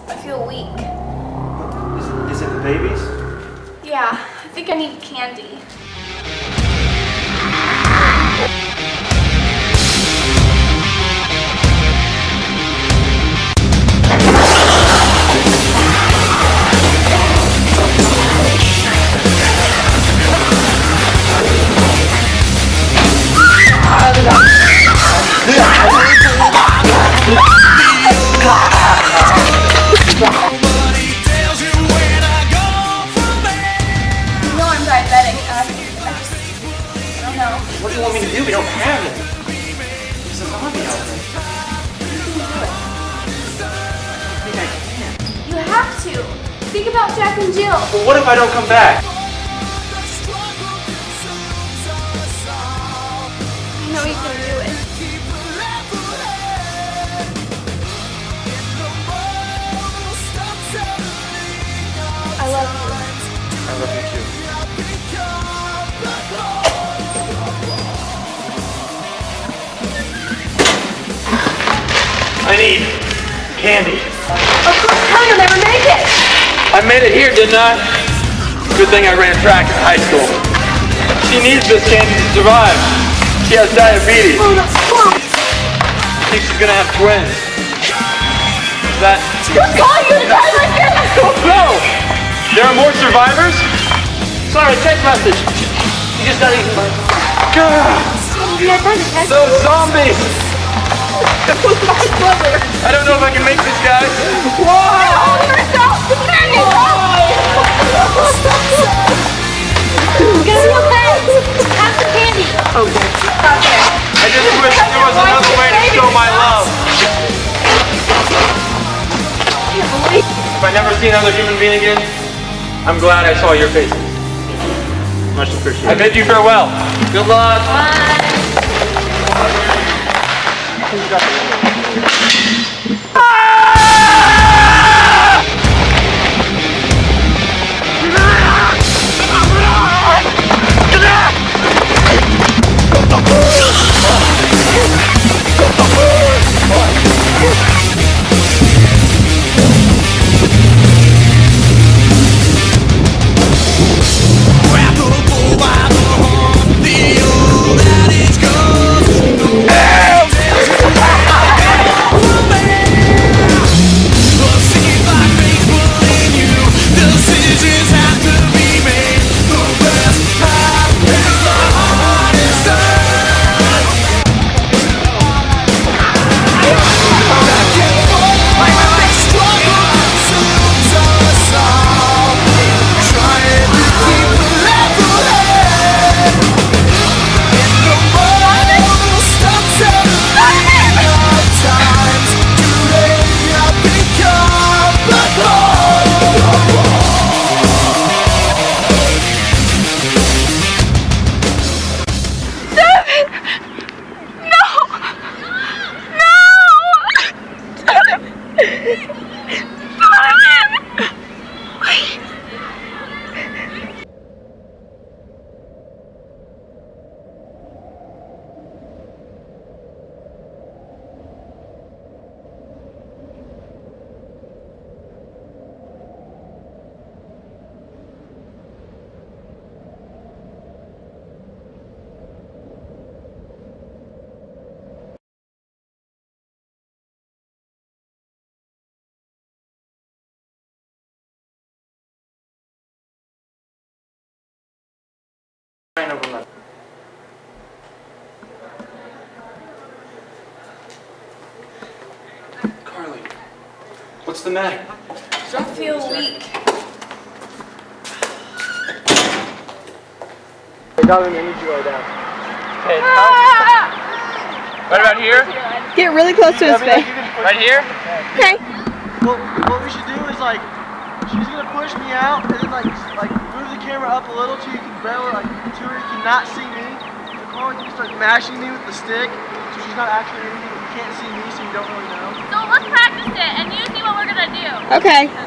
I feel weak. Is it the babies? Yeah, I think I need candy. What do you want me to do? We don't have it. There's a zombie out there. I think I can. You have to. Think about Jack and Jill. Well, what if I don't come back? I know you can do it. I love you. I love you too. I need candy. Of course, you'll never make it. I made it here, didn't I? Good thing I ran track in high school. She needs this candy to survive. She has diabetes. Oh, no. Come on. I think she's gonna have twins. Is that... Who's calling you to die like this? I don't know. There are more survivors? Sorry, text message. You just got eaten by... Those zombies! That was my brother. I don't know if I can make this, guys. Whoa! Hold yourself! Candy! It's gonna be okay. Have some candy. Okay. I just wish there was another way to show my love. If I never see another human being again, I'm glad I saw your faces. Much appreciated. I bid you farewell. Good luck. Bye. Carly, what's the matter? I feel weak. Hey, darling, I need you to lay down. Okay, right about here? Get really close to his face. Right here? Okay. Well, what we should do is she's gonna push me out and then like move the camera up a little so you can better to her you cannot see me. So Carly can start mashing me with the stick so she's not actually anything. You can't see me, so you don't really know. So let's practice it and you see what we're gonna do. Okay.